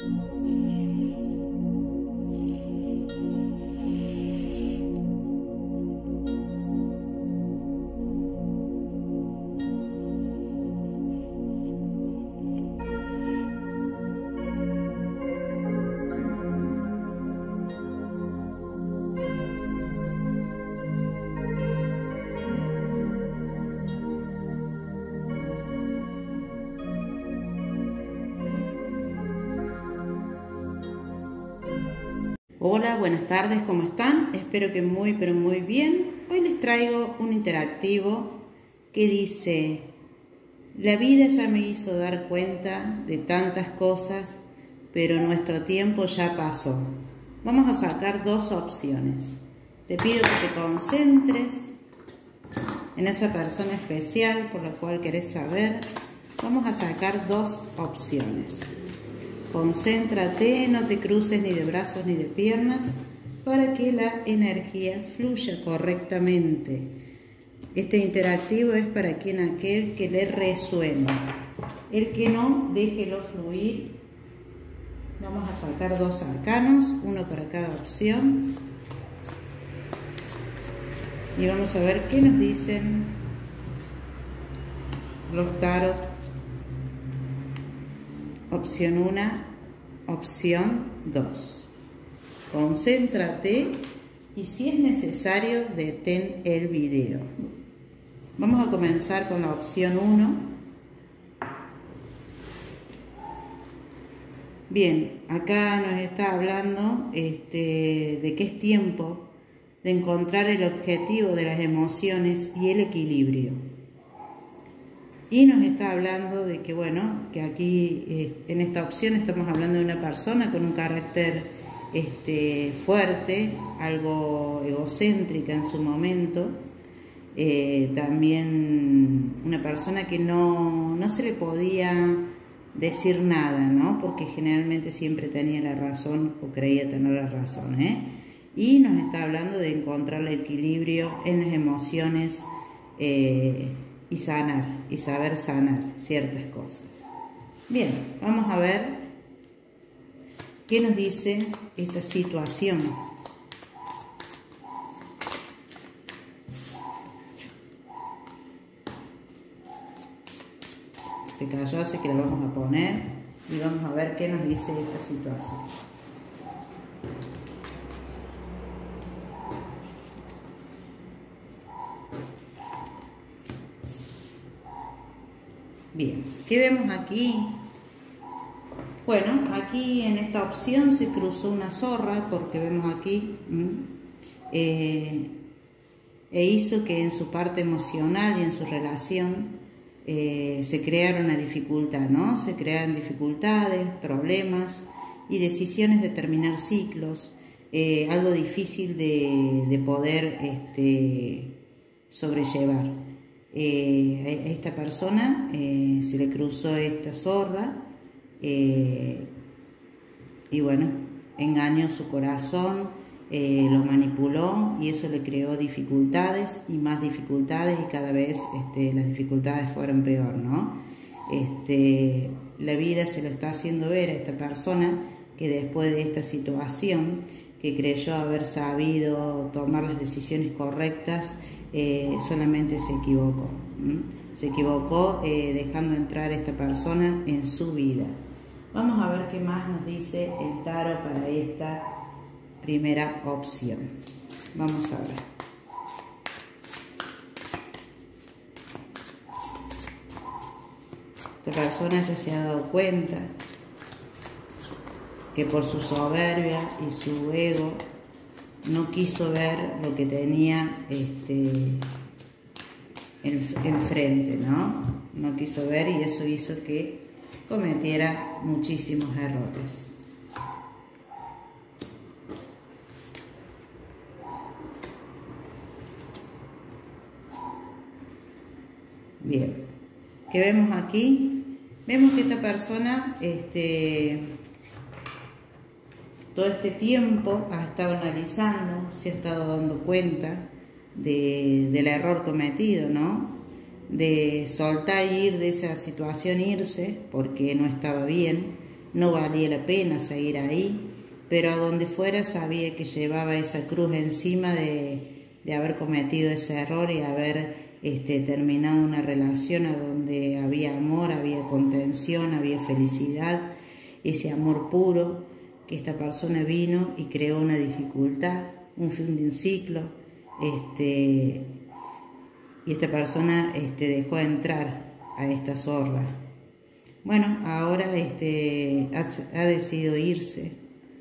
Hola, buenas tardes, ¿cómo están? Espero que muy, pero muy bien. Hoy les traigo un interactivo que dice: la vida ya me hizo dar cuenta de tantas cosas, pero nuestro tiempo ya pasó. Vamos a sacar dos opciones. Te pido que te concentres en esa persona especial por la cual querés saber. Vamos a sacar dos opciones. Concéntrate, no te cruces ni de brazos ni de piernas para que la energía fluya correctamente. Este interactivo es para aquel que le resuena. El que no, déjelo fluir. Vamos a sacar dos arcanos, uno para cada opción. Y vamos a ver qué nos dicen los tarot. Opción 1, opción 2. Concéntrate y si es necesario, detén el video. Vamos a comenzar con la opción 1. Bien, acá nos está hablando de que es tiempo de encontrar el objetivo de las emociones y el equilibrio. Y nos está hablando de que, bueno, que aquí en esta opción estamos hablando de una persona con un carácter fuerte, algo egocéntrica en su momento. También una persona que no se le podía decir nada, ¿no? Porque generalmente siempre tenía la razón o creía tener la razón, Y nos está hablando de encontrar el equilibrio en las emociones y sanar, y saber sanar ciertas cosas. Bien, vamos a ver qué nos dice esta situación. Se cayó, así que la vamos a poner y vamos a ver qué nos dice esta situación. Bien, ¿qué vemos aquí? Bueno, aquí en esta opción se cruzó una zorra, porque vemos aquí, e hizo que en su parte emocional y en su relación se creara una dificultad, ¿no? Se crearon dificultades, problemas y decisiones de terminar ciclos, algo difícil de poder sobrellevar. A esta persona se le cruzó esta zorra y bueno, engañó su corazón, lo manipuló y eso le creó dificultades y más dificultades y cada vez las dificultades fueron peor, ¿no? La vida se lo está haciendo ver a esta persona que después de esta situación, que creyó haber sabido tomar las decisiones correctas, solamente se equivocó. Se equivocó dejando entrar a esta persona en su vida. Vamos a ver qué más nos dice el tarot para esta primera opción. Vamos a ver. Esta persona ya se ha dado cuenta que por su soberbia y su ego no quiso ver lo que tenía enfrente, ¿no? No quiso ver y eso hizo que cometiera muchísimos errores. Bien, ¿qué vemos aquí? Vemos que esta persona todo este tiempo ha estado analizando, se ha estado dando cuenta del error cometido, ¿no? De soltar y ir de esa situación, irse, porque no estaba bien, no valía la pena seguir ahí, pero a donde fuera sabía que llevaba esa cruz encima de haber cometido ese error y haber terminado una relación a donde había amor, había contención, había felicidad, ese amor puro, que esta persona vino y creó una dificultad, un fin de un ciclo, y esta persona dejó entrar a esta zorra. Bueno, ahora ha decidido irse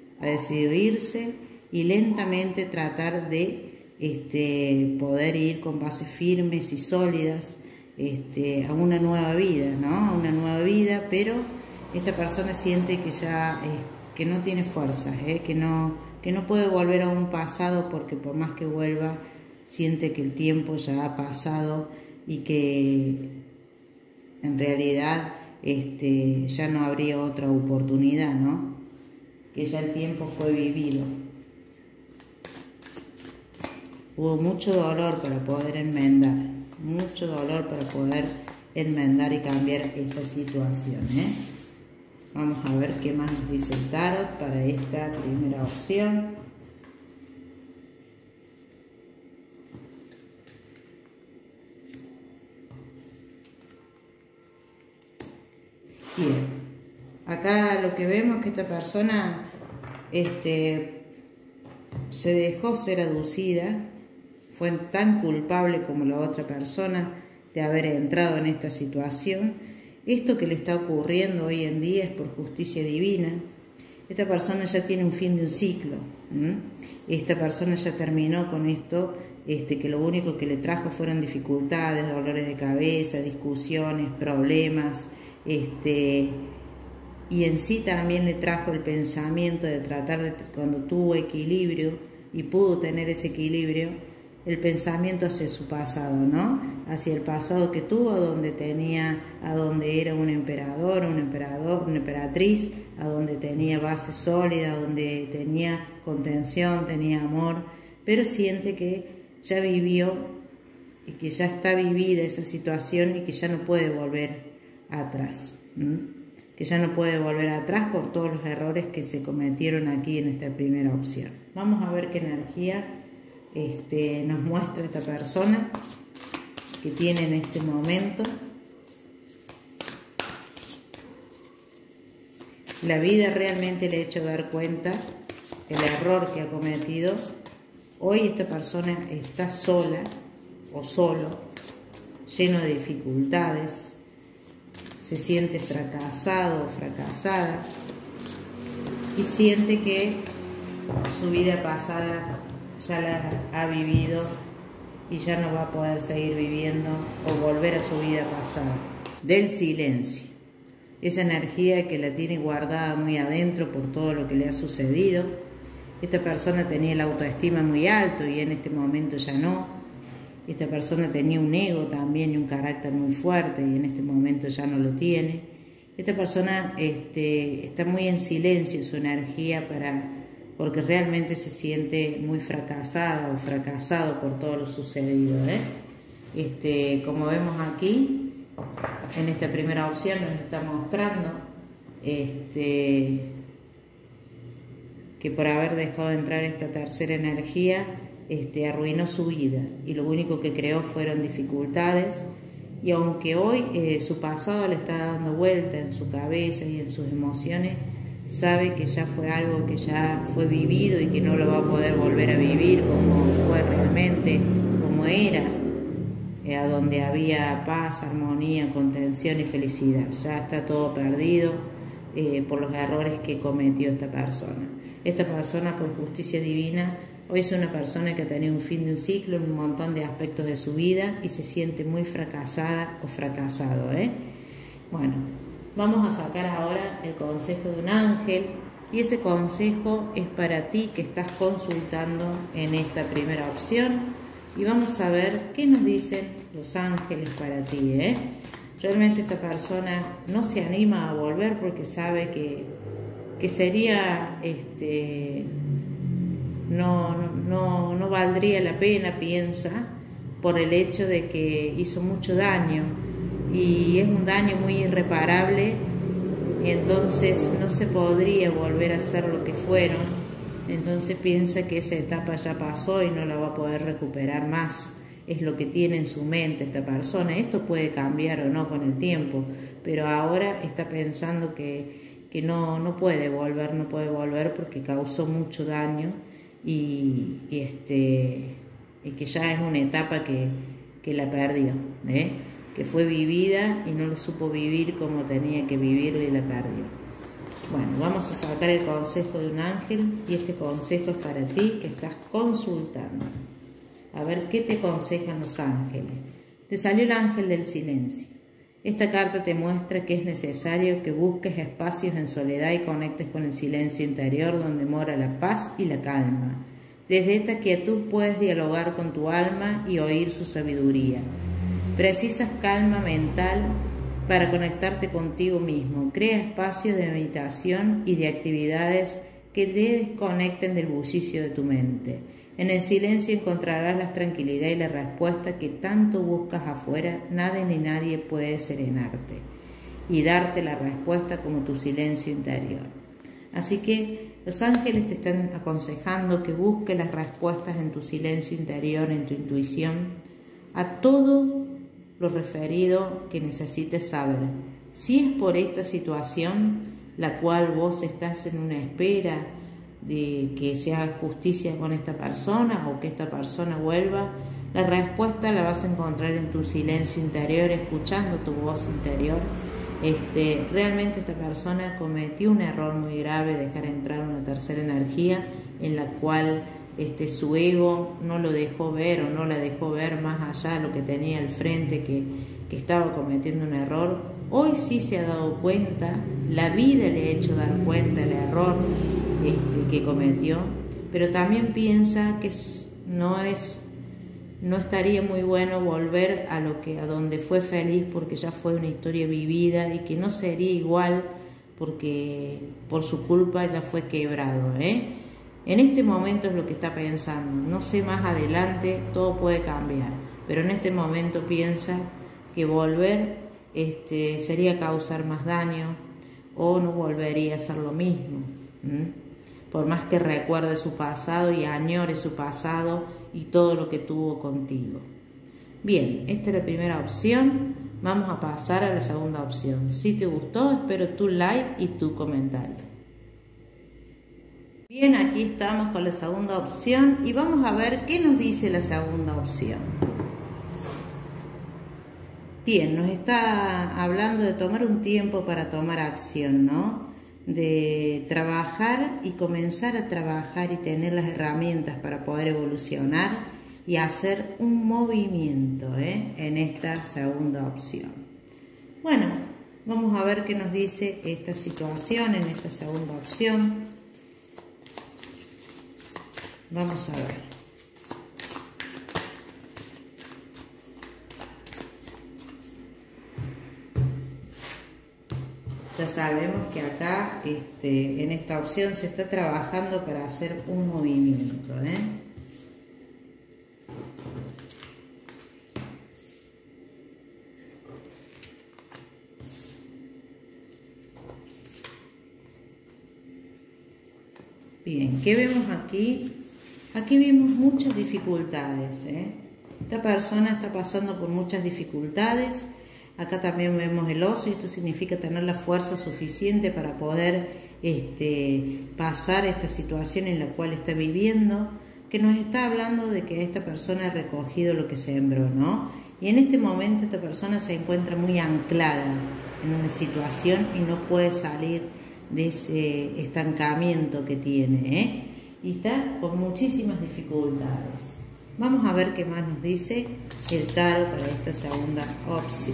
y lentamente tratar de poder ir con bases firmes y sólidas a una nueva vida, ¿no? A una nueva vida, pero esta persona siente que ya que no tiene fuerzas, que no puede volver a un pasado, porque por más que vuelva siente que el tiempo ya ha pasado y que en realidad ya no habría otra oportunidad, ¿no? Que ya el tiempo fue vivido. Hubo mucho dolor para poder enmendar, mucho dolor para poder enmendar y cambiar esta situación, Vamos a ver qué más nos dice el tarot para esta primera opción. Bien, acá lo que vemos es que esta persona se dejó ser aducida, fue tan culpable como la otra persona de haber entrado en esta situación. Esto que le está ocurriendo hoy en día es por justicia divina. Esta persona ya tiene un fin de un ciclo. Esta persona ya terminó con esto, que lo único que le trajo fueron dificultades, dolores de cabeza, discusiones, problemas, y en sí también le trajo el pensamiento de tratar de, cuando tuvo equilibrio y pudo tener ese equilibrio, el pensamiento hacia su pasado, ¿no? Hacia el pasado que tuvo, a donde era un emperador, una emperatriz, a donde tenía base sólida, donde tenía contención, tenía amor, pero siente que ya vivió y que ya está vivida esa situación y que ya no puede volver atrás, que ya no puede volver atrás por todos los errores que se cometieron aquí en esta primera opción. Vamos a ver qué energía nos muestra esta persona que tiene en este momento. La vida realmente le ha hecho dar cuenta el error que ha cometido. Hoy esta persona está sola o solo, lleno de dificultades, se siente fracasado o fracasada y siente que su vida pasada ya la ha vivido y ya no va a poder seguir viviendo o volver a su vida pasada. Del silencio, esa energía que la tiene guardada muy adentro por todo lo que le ha sucedido. Esta persona tenía la autoestima muy alto y en este momento ya no. Esta persona tenía un ego también y un carácter muy fuerte y en este momento ya no lo tiene. Esta persona está muy en silencio su energía porque realmente se siente muy fracasada o fracasado por todo lo sucedido. Como vemos aquí, en esta primera opción nos está mostrando que por haber dejado de entrar esta tercera energía, arruinó su vida y lo único que creó fueron dificultades. Y aunque hoy su pasado le está dando vuelta en su cabeza y en sus emociones, sabe que ya fue algo que ya fue vivido y que no lo va a poder volver a vivir como fue realmente, como era, a donde había paz, armonía, contención y felicidad. Ya está todo perdido por los errores que cometió esta persona. Esta persona, por justicia divina, hoy es una persona que ha tenido un fin de un ciclo en un montón de aspectos de su vida y se siente muy fracasada o fracasado. Bueno, vamos a sacar ahora el consejo de un ángel y ese consejo es para ti que estás consultando en esta primera opción y vamos a ver qué nos dicen los ángeles para ti. Realmente esta persona no se anima a volver porque sabe que sería no valdría la pena, piensa, por el hecho de que hizo mucho daño y es un daño muy irreparable y entonces no se podría volver a ser lo que fueron. Entonces piensa que esa etapa ya pasó y no la va a poder recuperar más. Es lo que tiene en su mente esta persona. Esto puede cambiar o no con el tiempo, pero ahora está pensando que no puede volver porque causó mucho daño y que ya es una etapa que la perdió, que fue vivida y no lo supo vivir como tenía que vivirla y la perdió. Bueno, vamos a sacar el consejo de un ángel y este consejo es para ti que estás consultando. A ver qué te aconsejan los ángeles. Te salió el ángel del silencio. Esta carta te muestra que es necesario que busques espacios en soledad y conectes con el silencio interior donde mora la paz y la calma. Desde esta quietud puedes dialogar con tu alma y oír su sabiduría. Precisas calma mental para conectarte contigo mismo. Crea espacios de meditación y de actividades que te desconecten del bullicio de tu mente. En el silencio encontrarás la tranquilidad y la respuesta que tanto buscas afuera. Nada ni nadie puede serenarte y darte la respuesta como tu silencio interior. Así que los ángeles te están aconsejando que busques las respuestas en tu silencio interior, en tu intuición, a todo lo referido que necesites saber. Si es por esta situación, la cual vos estás en una espera de que se haga justicia con esta persona o que esta persona vuelva, la respuesta la vas a encontrar en tu silencio interior, escuchando tu voz interior. Realmente esta persona cometió un error muy grave, dejar entrar una tercera energía en la cual su ego no lo dejó ver o no la dejó ver más allá de lo que tenía al frente, que estaba cometiendo un error. Hoy sí se ha dado cuenta, la vida le ha hecho dar cuenta del error que cometió, pero también piensa que no estaría muy bueno volver a donde fue feliz, porque ya fue una historia vivida y que no sería igual porque por su culpa ya fue quebrado, En este momento es lo que está pensando. No sé, más adelante todo puede cambiar, pero en este momento piensa que volver sería causar más daño o no volvería a ser lo mismo. Por más que recuerde su pasado y añore su pasado y todo lo que tuvo contigo. Bien, esta es la primera opción. Vamos a pasar a la segunda opción. Si te gustó, espero tu like y tu comentario. Bien, aquí estamos con la segunda opción y vamos a ver qué nos dice la segunda opción. Bien, nos está hablando de tomar un tiempo para tomar acción, ¿no? De trabajar y comenzar a trabajar y tener las herramientas para poder evolucionar y hacer un movimiento en esta segunda opción. Bueno, vamos a ver qué nos dice esta situación en esta segunda opción. Vamos a ver. Ya sabemos que acá en esta opción se está trabajando para hacer un movimiento, Bien, ¿qué vemos aquí? Aquí vemos muchas dificultades, Esta persona está pasando por muchas dificultades. Acá también vemos el oso y esto significa tener la fuerza suficiente para poder pasar esta situación en la cual está viviendo, que nos está hablando de que esta persona ha recogido lo que sembró, ¿no? Y en este momento esta persona se encuentra muy anclada en una situación y no puede salir de ese estancamiento que tiene, y está con muchísimas dificultades. Vamos a ver qué más nos dice el tarot para esta segunda opción.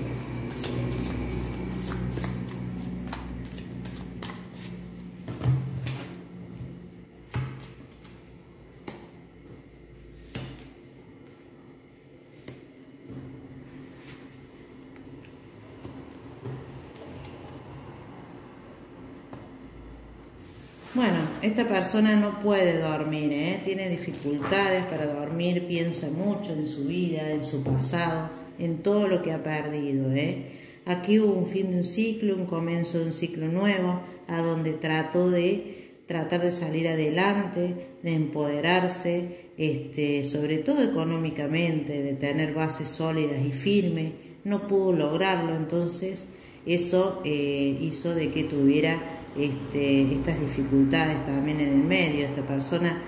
Bueno, esta persona no puede dormir, tiene dificultades para dormir, piensa mucho en su vida, en su pasado, en todo lo que ha perdido, Aquí hubo un fin de un ciclo, un comienzo de un ciclo nuevo, a donde tratar de salir adelante, de empoderarse, sobre todo económicamente, de tener bases sólidas y firmes. No pudo lograrlo, entonces eso hizo de que tuviera estas dificultades también en el medio. Esta persona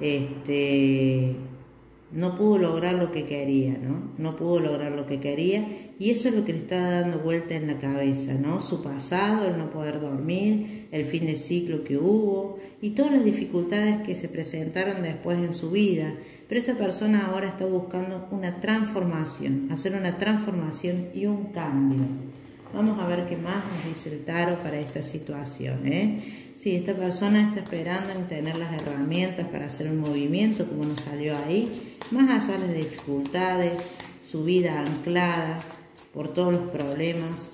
no pudo lograr lo que quería, ¿no? No pudo lograr lo que quería, y eso es lo que le está dando vuelta en la cabeza, ¿no? Su pasado, el no poder dormir, el fin de ciclo que hubo y todas las dificultades que se presentaron después en su vida. Pero esta persona ahora está buscando una transformación, hacer una transformación y un cambio. Vamos a ver qué más nos dice el tarot para esta situación, Sí, esta persona está esperando en tener las herramientas para hacer un movimiento, como nos salió ahí, más allá de las dificultades, su vida anclada por todos los problemas.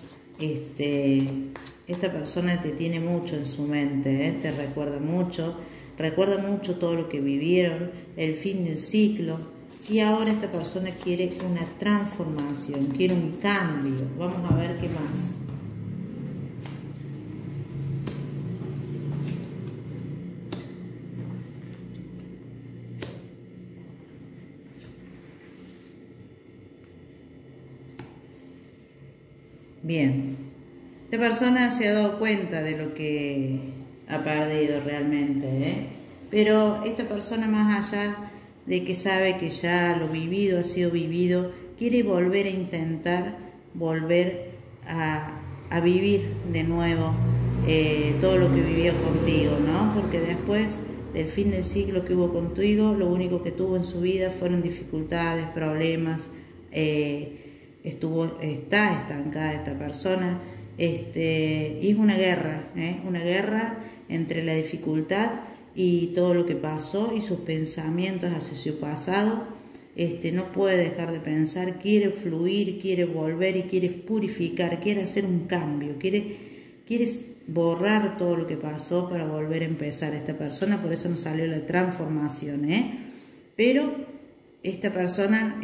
Esta persona te tiene mucho en su mente, te recuerda mucho todo lo que vivieron, el fin del ciclo, y ahora esta persona quiere una transformación, quiere un cambio. Vamos a ver qué más. Bien, esta persona se ha dado cuenta de lo que ha perdido realmente, pero esta persona, más allá de que sabe que ya lo vivido ha sido vivido, quiere volver a intentar, volver a vivir de nuevo todo lo que vivió contigo, ¿no? Porque después del fin del ciclo que hubo contigo, lo único que tuvo en su vida fueron dificultades, problemas. Está estancada esta persona, y es una guerra entre la dificultad y todo lo que pasó y sus pensamientos hacia su pasado. No puede dejar de pensar, quiere fluir, quiere volver y quiere purificar, quiere hacer un cambio, quiere borrar todo lo que pasó para volver a empezar esta persona. Por eso nos salió la transformación, pero esta persona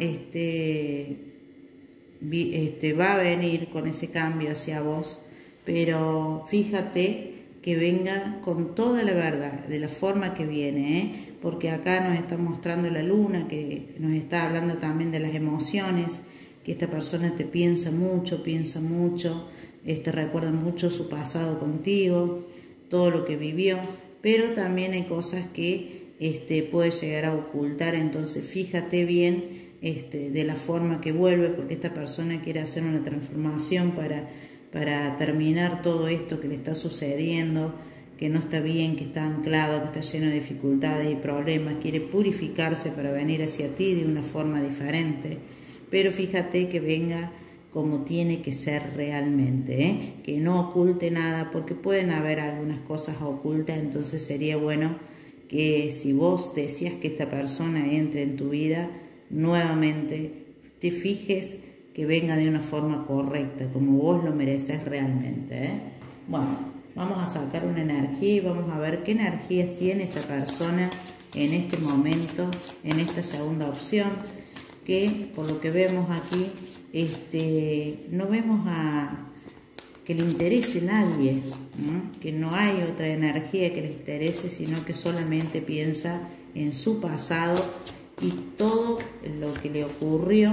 va a venir con ese cambio hacia vos, pero fíjate que venga con toda la verdad, de la forma que viene, porque acá nos está mostrando la luna, que nos está hablando también de las emociones, que esta persona te piensa mucho, recuerda mucho su pasado contigo, todo lo que vivió, pero también hay cosas que puede llegar a ocultar. Entonces fíjate bien de la forma que vuelve, porque esta persona quiere hacer una transformación para terminar todo esto que le está sucediendo, que no está bien, que está anclado, que está lleno de dificultades y problemas. Quiere purificarse para venir hacia ti de una forma diferente, pero fíjate que venga como tiene que ser realmente, que no oculte nada, porque pueden haber algunas cosas ocultas. Entonces sería bueno que si vos deseas que esta persona entre en tu vida nuevamente, te fijes que venga de una forma correcta, como vos lo mereces realmente, Bueno, vamos a sacar una energía y vamos a ver qué energías tiene esta persona en este momento, en esta segunda opción, que por lo que vemos aquí, no vemos que le interese a nadie, ¿no? Que no hay otra energía que le interese, sino que solamente piensa en su pasado y todo lo que le ocurrió,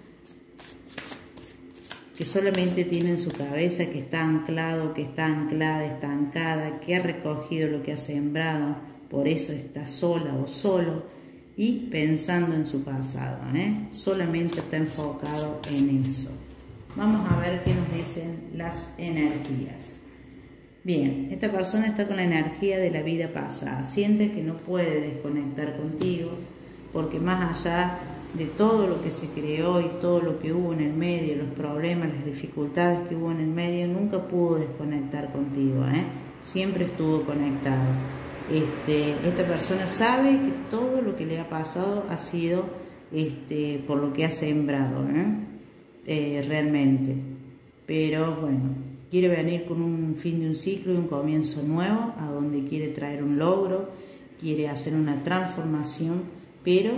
que solamente tiene en su cabeza, que está anclado, que está anclada, estancada, que ha recogido lo que ha sembrado, por eso está sola o solo y pensando en su pasado, solamente está enfocado en eso. Vamos a ver qué nos dicen las energías. Bien, esta persona está con la energía de la vida pasada, siente que no puede desconectar contigo, porque más allá de todo lo que se creó y todo lo que hubo en el medio, los problemas, las dificultades que hubo en el medio, nunca pudo desconectar contigo, siempre estuvo conectado. Esta persona sabe que todo lo que le ha pasado ha sido por lo que ha sembrado, realmente. Pero bueno, quiere venir con un fin de un ciclo y un comienzo nuevo, a donde quiere traer un logro, quiere hacer una transformación, pero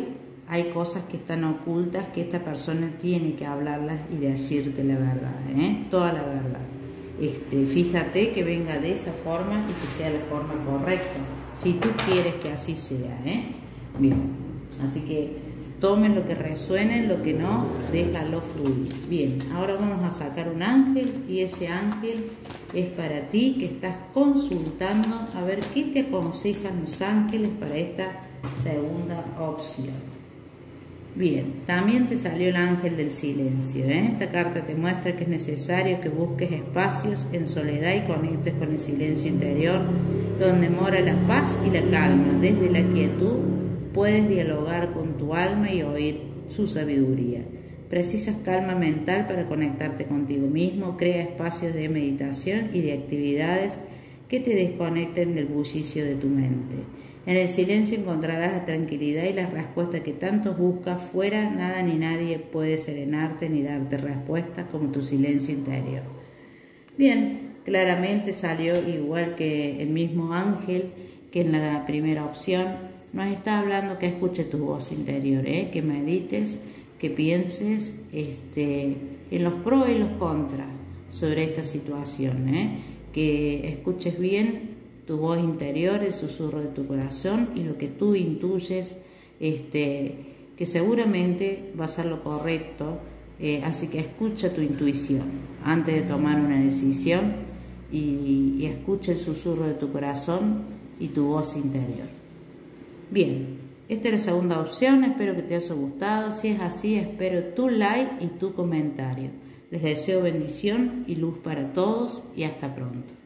hay cosas que están ocultas que esta persona tiene que hablarlas y decirte la verdad, toda la verdad. Fíjate que venga de esa forma y que sea la forma correcta, si tú quieres que así sea, Bien, así que tomen lo que resuene, lo que no, déjalo fluir. Bien, ahora vamos a sacar un ángel y ese ángel es para ti que estás consultando a ver qué te aconsejan los ángeles para esta segunda opción. Bien, también te salió el ángel del silencio. Esta carta te muestra que es necesario que busques espacios en soledad y conectes con el silencio interior, donde mora la paz y la calma. Desde la quietud puedes dialogar con tu alma y oír su sabiduría. Precisas calma mental para conectarte contigo mismo. Crea espacios de meditación y de actividades que te desconecten del bullicio de tu mente. En el silencio encontrarás la tranquilidad y la respuesta que tanto buscas. Fuera, nada ni nadie puede serenarte ni darte respuestas como tu silencio interior. Bien, claramente salió igual que el mismo ángel que en la primera opción. Nos está hablando que escuche tu voz interior, que medites, que pienses en los pros y los contras sobre esta situación, que escuches bien tu voz interior, el susurro de tu corazón y lo que tú intuyes, que seguramente va a ser lo correcto, así que escucha tu intuición antes de tomar una decisión y escucha el susurro de tu corazón y tu voz interior. Bien, esta es la segunda opción, espero que te haya gustado. Si es así, espero tu like y tu comentario. Les deseo bendición y luz para todos y hasta pronto.